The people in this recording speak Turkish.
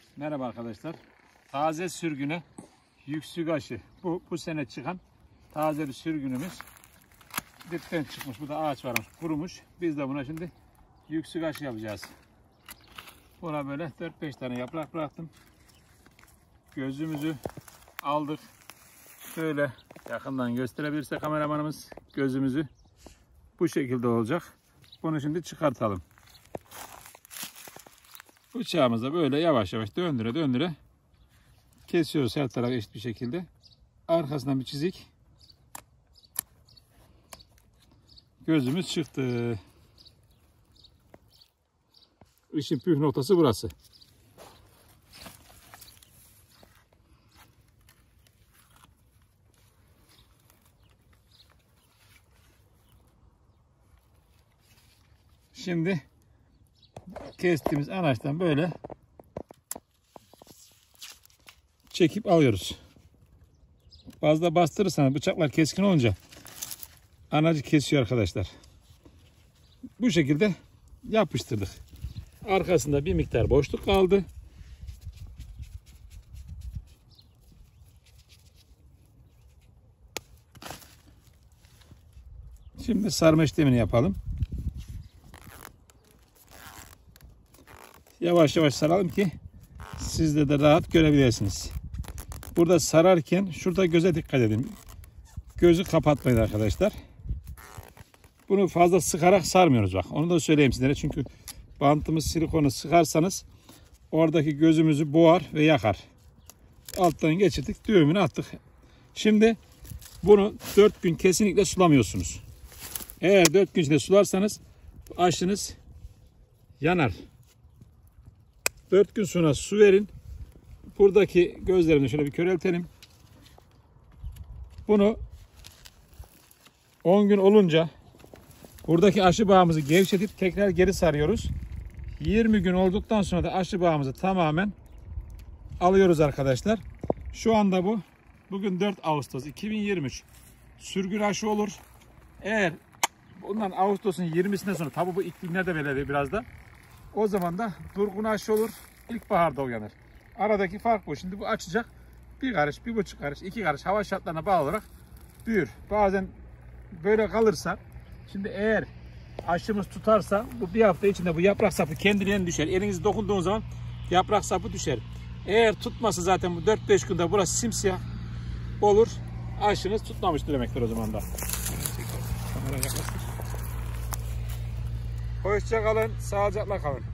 Merhaba arkadaşlar. Taze sürgüne yüksük aşı. Bu sene çıkan taze bir sürgünümüz. Dipten çıkmış. Bu da ağaç varmış, kurumuş. Biz de buna şimdi yüksük aşı yapacağız. Buna böyle 4-5 tane yaprak bıraktım. Gözümüzü aldık. Şöyle yakından gösterebilirse kameramanımız gözümüzü bu şekilde olacak. Bunu şimdi çıkartalım. Bıçağımızla böyle yavaş yavaş döndüre döndüre kesiyoruz her tarafı eşit bir şekilde. Arkasından bir çizik. Gözümüz çıktı. İşin püf noktası burası. Şimdi kestiğimiz anaçtan böyle çekip alıyoruz. Fazla bastırırsanız bıçaklar keskin olunca anacı kesiyor arkadaşlar. Bu şekilde yapıştırdık. Arkasında bir miktar boşluk kaldı. Şimdi sarma işlemini yapalım. Yavaş yavaş saralım ki siz de rahat görebilirsiniz. Burada sararken şurada göze dikkat edin. Gözü kapatmayın arkadaşlar. Bunu fazla sıkarak sarmıyoruz bak. Onu da söyleyeyim sizlere. Çünkü bantımız silikonu sıkarsanız oradaki gözümüzü boğar ve yakar. Alttan geçirdik. Düğümünü attık. Şimdi bunu 4 gün kesinlikle sulamıyorsunuz. Eğer 4 gün içinde sularsanız aşınız yanar. 4 gün sonra su verin. Buradaki gözlerini şöyle bir köreltelim. Bunu 10 gün olunca buradaki aşı bağımızı gevşetip tekrar geri sarıyoruz. 20 gün olduktan sonra da aşı bağımızı tamamen alıyoruz arkadaşlar. Şu anda bugün 4 Ağustos 2023 sürgün aşı olur. Eğer bundan Ağustos'un 20'sinden sonra tabi bu iklimlerde belirli biraz da o zaman da durgun aşı olur. İlkbaharda uyanır. Aradaki fark bu. Şimdi bu açacak. Bir karış, 1,5 karış, 2 karış hava şartlarına bağlı olarak büyür. Bazen böyle kalırsa, şimdi eğer aşımız tutarsa bu bir hafta içinde bu yaprak sapı kendiliğinden düşer. Elinizi dokunduğunuz zaman yaprak sapı düşer. Eğer tutmasa zaten bu 4-5 günde burası simsiyah olur. Aşınız tutmamıştır demektir o zaman da. Hoşça kalın, sağlıcakla kalın.